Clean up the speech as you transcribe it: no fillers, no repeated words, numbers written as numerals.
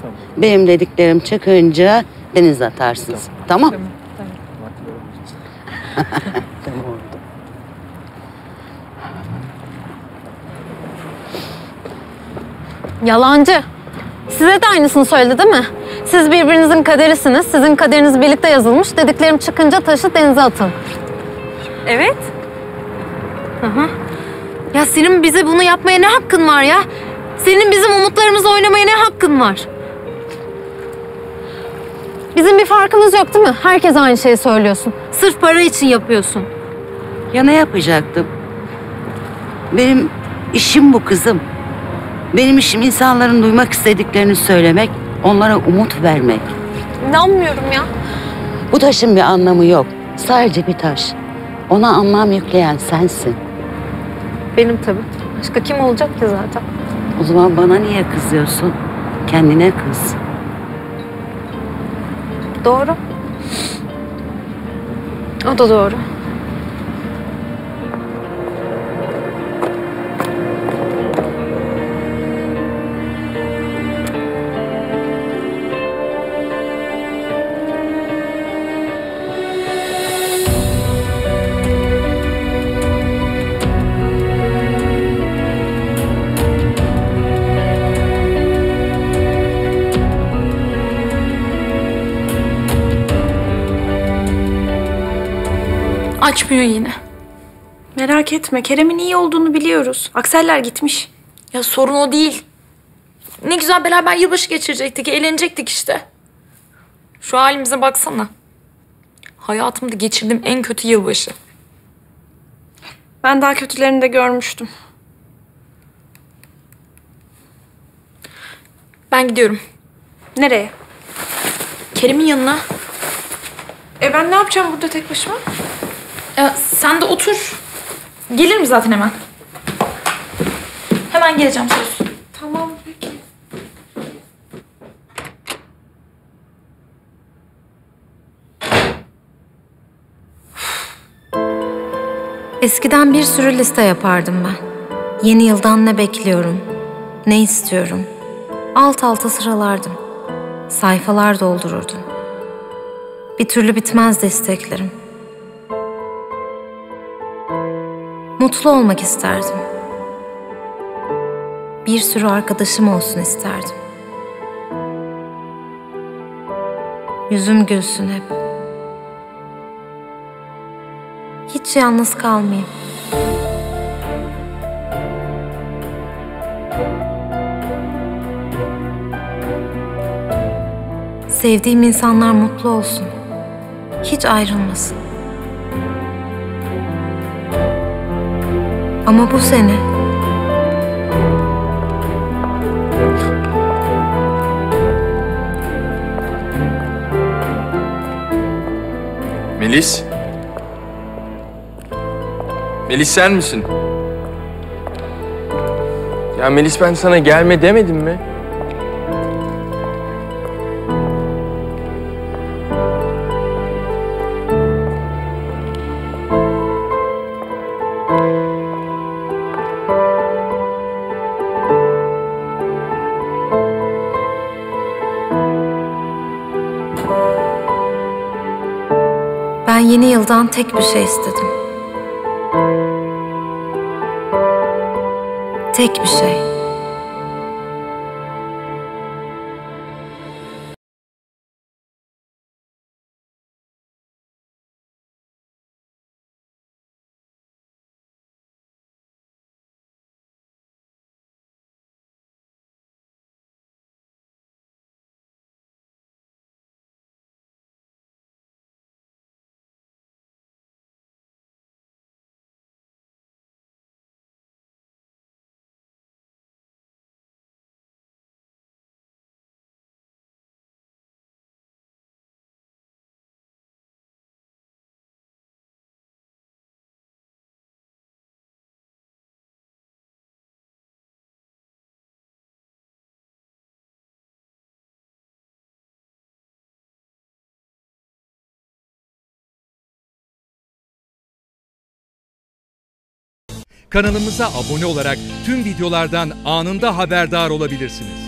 Benim dediklerim çıkınca denize atarsınız. Tamam? Tamam. Tamam oldu. Yalancı. Size de aynısını söyledi değil mi? Siz birbirinizin kaderisiniz. Sizin kaderiniz birlikte yazılmış. Dediklerim çıkınca taşı denize atın. Evet. Hı. Ya senin bize bunu yapmaya ne hakkın var ya? Senin bizim umutlarımızla oynamaya ne hakkın var? Bizim bir farkımız yok değil mi? Herkes aynı şeyi söylüyorsun. Sırf para için yapıyorsun. Ya ne yapacaktım? Benim işim bu kızım. Benim işim insanların duymak istediklerini söylemek, onlara umut vermek. İnanmıyorum ya. Bu taşın bir anlamı yok. Sadece bir taş. Ona anlam yükleyen sensin. Benim tabii. Başka kim olacak ki zaten? O zaman bana niye kızıyorsun? Kendine kız. Doğru. O da doğru. Açmıyor yine. Merak etme, Kerem'in iyi olduğunu biliyoruz. Akseller gitmiş. Ya sorun o değil. Ne güzel beraber yılbaşı geçirecektik, eğlenecektik işte. Şu halimize baksana. Hayatımda geçirdiğim en kötü yılbaşı. Ben daha kötülerini de görmüştüm. Ben gidiyorum. Nereye? Kerim'in yanına. Ben ne yapacağım burada tek başıma? Sen de otur. Gelirim zaten hemen. Hemen geleceğim söz. Tamam, peki. Eskiden bir sürü liste yapardım ben. Yeni yıldan ne bekliyorum, ne istiyorum. Alt alta sıralardım. Sayfalar doldururdum. Bir türlü bitmezdi isteklerim. Mutlu olmak isterdim. Bir sürü arkadaşım olsun isterdim. Yüzüm gülsün hep. Hiç yalnız kalmayayım. Sevdiğim insanlar mutlu olsun. Hiç ayrılmasın. Ama bu sene Melis? Melis sen misin? Ya Melis ben sana gelme demedim mi? ben yeni yıldan tek bir şey istedim. Tek bir şey. Kanalımıza abone olarak tüm videolardan anında haberdar olabilirsiniz.